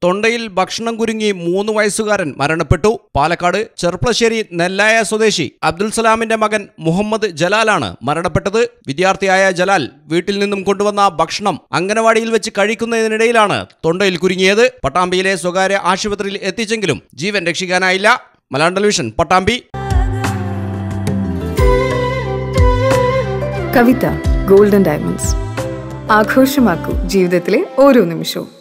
തൊണ്ടയിൽ ഭക്ഷണം കുരുങ്ങി 3 വയസ്സുകാരൻ മരണപ്പെട്ടു. പാലക്കാട് ചെർപ്പളശ്ശേരി നെല്ലായ സ്വദേശി അബ്ദുൽ സലാമിന്റെ മകൻ മുഹമ്മദ് ജലാലാണ് മരണപ്പെട്ടത്. വിദ്യാർത്ഥിയായ ജലാൽ വീട്ടിൽ നിന്നും കൊണ്ടുവന്ന ഭക്ഷണം അംഗനവാടിയിൽ വെച്ച് കഴിക്കുന്നതിനിടയിലാണ് തൊണ്ടയിൽ കുരുങ്ങിയത്. പട്ടാമ്പിയിലെ സ്വകാര്യ ആശുപത്രിയിൽ എത്തിച്ചെങ്കിലും ജീവൻ രക്ഷിക്കാനായില്ല. Malayalam television, Pattambi. Kavitha golden diamonds. ആഘോഷമാക്കൂ ജീവിതത്തിലെ ഓരോ നിമിഷവും.